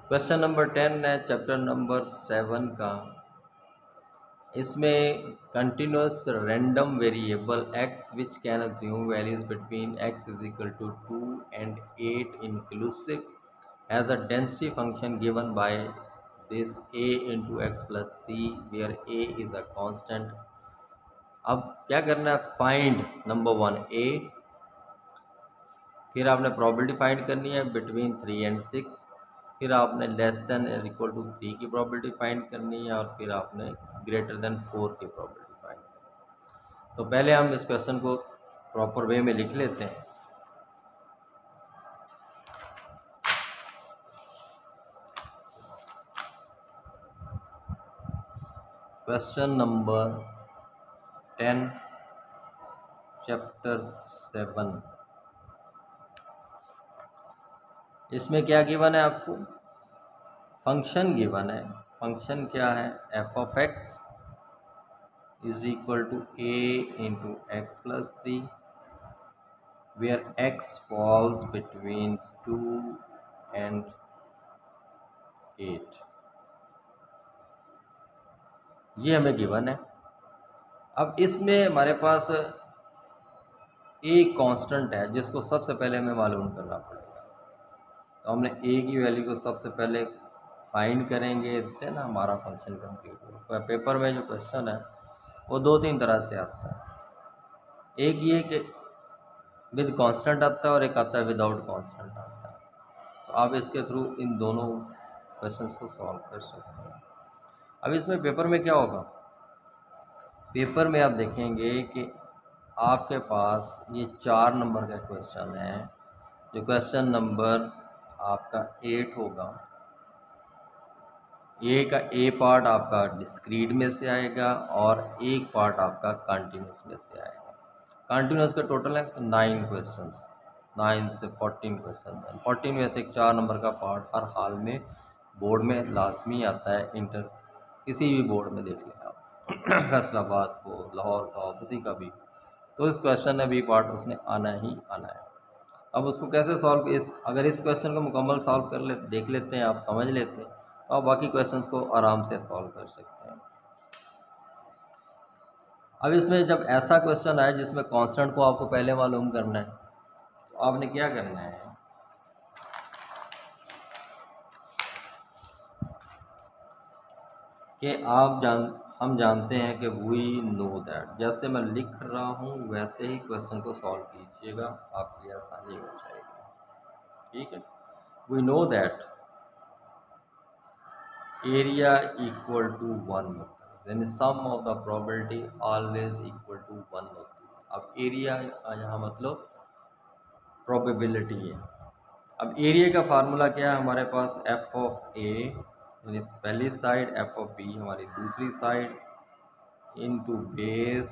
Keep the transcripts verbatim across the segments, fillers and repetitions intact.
Question number ten है chapter number seven का। इसमें continuous random variable x which can assume values between x is equal to two and eight inclusive has a density function given by this a into x plus three where a is a constant. अब क्या करना है, find number one a, फिर आपने probability find करनी है between three and six, फिर आपने less than equal to three की प्रोबेबिलिटी फाइंड करनी है और फिर आपने ग्रेटर देन फोर की प्रोबेबिलिटी फाइंड करनी है। तो पहले हम इस क्वेश्चन को प्रॉपर वे में लिख लेते हैं। Question number ten chapter seven, इसमें क्या गिवन है आपको, फंक्शन गिवन है। फंक्शन क्या है, f of x is equal to a into x plus three where x falls between two and eight, ये हमें गिवन है। अब इसमें हमारे पास एक कांस्टेंट है जिसको सबसे पहले हमें मालूम करना पड़ेगा। तो हमने ए की वैल्यू को सबसे पहले फाइंड करेंगे, देन हमारा फंक्शन कंप्लीट होगा। पेपर में जो क्वेश्चन है वो दो तीन तरह से आता है, एक ये कि विद कांस्टेंट आता है और एक आता है विदाउट कांस्टेंट आता है। तो आप इसके थ्रू इन दोनों क्वेश्चंस को सॉल्व कर सकते हैं। अब इसमें पेपर में क्या होगा, पेपर में आप देखेंगे कि आपके पास ये चार नंबर का क्वेश्चन है, जो क्वेश्चन नंबर आपका एट होगा। ए का ए पार्ट आपका डिस्क्रीट में से आएगा और एक पार्ट आपका कंटिन्यूस में से आएगा। कंटिन्यूस का टोटल है नाइन क्वेश्चंस, नाइन से फोर्टीन क्वेश्चन। फोर्टीन में से एक चार नंबर का पार्ट हर हाल में बोर्ड में लाजमी आता है, इंटर किसी भी बोर्ड में देख लें आप फैसलाबाद को, लाहौर का हो, किसी का भी, तो इस क्वेश्चन में भी पार्ट उसने आना ही आना है। अब उसको कैसे सॉल्व, इस अगर इस क्वेश्चन को मुकम्मल सॉल्व कर ले देख लेते हैं, आप समझ लेते हैं, तो आप बाकी क्वेश्चंस को आराम से सॉल्व कर सकते हैं। अब इसमें जब ऐसा क्वेश्चन आए जिसमें कांस्टेंट को आपको पहले मालूम करना है, तो आपने क्या करना है कि आप जान हम जानते हैं कि वी नो दैट, जैसे मैं लिख रहा हूँ वैसे ही क्वेश्चन को सॉल्व कीजिएगा, आपकी आसानी हो जाएगी। ठीक है, we know that area equal to one होता है, यानी sum of the probability always equal to one होती है। अब एरिया यहाँ मतलब प्रोबेबिलिटी है। अब एरिया का फार्मूला क्या है हमारे पास, एफ ऑफ ए यानी पहली साइड, एफ ऑफ बी हमारी दूसरी side, into base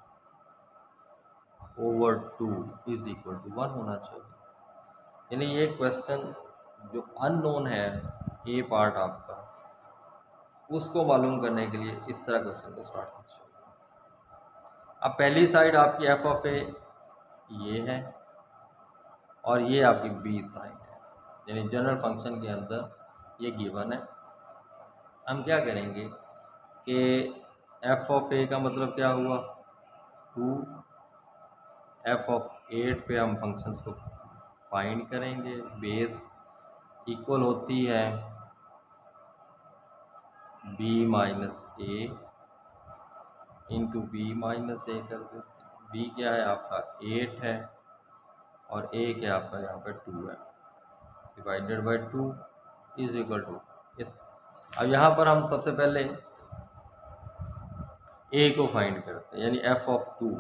over two is equal to one होना चाहिए। यानी ये क्वेश्चन जो अननोन है ए पार्ट आपका, उसको मालूम करने के लिए इस तरह क्वेश्चन को स्टार्ट कीजिए। अब पहली साइड आपकी एफ ऑफ ए ये है और ये आपकी बी साइड है, यानी जनरल फंक्शन के अंदर ये गिवन है। हम क्या करेंगे कि एफ ऑफ ए का मतलब क्या हुआ टू, एफ ऑफ एट पे हम फंक्शंस को फाइंड करेंगे, बेस इक्वल होती है b minus a into b minus a कर देते हैं। बी क्या है आपका एट है और ए क्या आपका यहाँ पे टू है, divided by two is equal to इस। अब यहाँ पर हम सबसे पहले ए को फाइंड करते हैं, यानी f of two.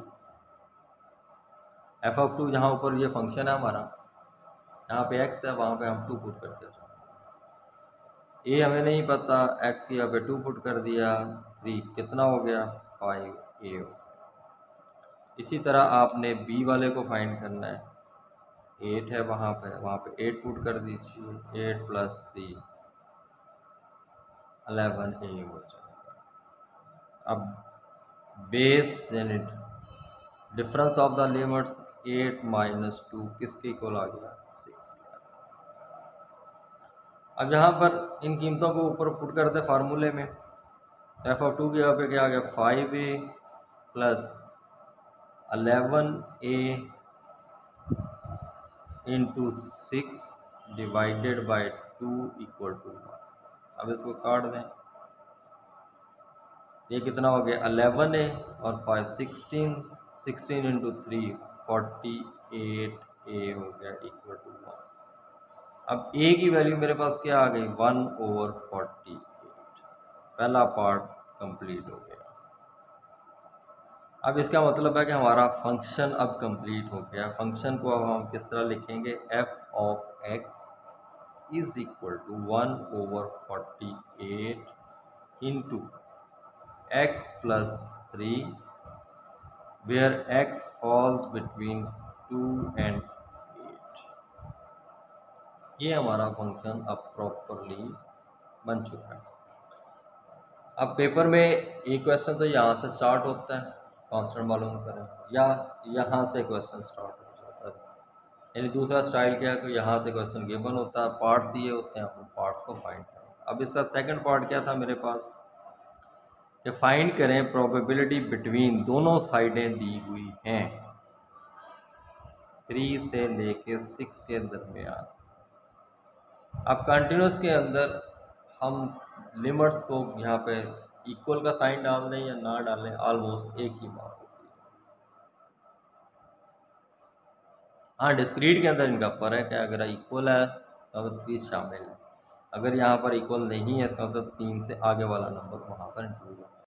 F of two जहाँ ऊपर ये फंक्शन है हमारा, यहाँ पे एक्स है, वहाँ पे हम टू पुट करते हैं। ए हमें नहीं पता, एक्स की यहाँ पे टू पुट कर दिया, थ्री कितना हो गया फाइव ए। इसी तरह आपने बी वाले को फाइंड करना है, एट है वहाँ पे, वहाँ पे एट पुट कर दीजिए, eight plus three eleven a हो जाएगा। अब बेस यानी difference of the limits, eight minus two किसके इक्वल आ गया, सिक्स। अब यहाँ पर इन कीमतों को ऊपर पुट करते फार्मूले में, एफ ऑफ टू की जगह पे क्या आ गया, five a plus eleven a into six divided by two equal to one. अब इसको काट दें, ये कितना हो गया, अलेवन ए और five sixteen, sixteen into three forty eight a हो गया इक्वल टू वन। अब ए की वैल्यू मेरे पास क्या आ गई, वन ओवर फोर्टी एट। पहला पार्ट कंप्लीट हो गया। अब इसका मतलब है कि हमारा फंक्शन अब कंप्लीट हो गया। फंक्शन को अब हम किस तरह लिखेंगे, f of x is equal to one over forty eight into x plus three where x falls between two and eight. ये हमारा फंक्शन अब प्रॉपरली बन चुका है। अब पेपर में एक क्वेश्चन तो यहाँ से स्टार्ट होता है, कांस्टेंट मालूम करें, या यहाँ से क्वेश्चन स्टार्ट हो जाता है। यानी दूसरा स्टाइल क्या है कि यहाँ से क्वेश्चन गिवन होता है, पार्ट्स दिए होते हैं, अपन पार्ट्स को फाइंड करें। अब इसका सेकंड पार्ट क्या था मेरे पास, कि फाइंड करें प्रोबेबिलिटी बिटवीन, दोनों साइडें दी हुई हैं थ्री से लेके सिक्स के दरमियान। अब कंटिन्यूस के अंदर हम लिमिट्स को यहाँ पे इक्वल का साइन डाल दें या ना डालें, ऑलमोस्ट एक ही बात होती है। हाँ, डिस्क्रीट के अंदर इनका फर्क है, अगर इक्वल है तो थ्री शामिल है, अगर यहाँ पर इक्वल नहीं है इसका मतलब तीन से आगे वाला नंबर वहाँ पर इंक्लूड है।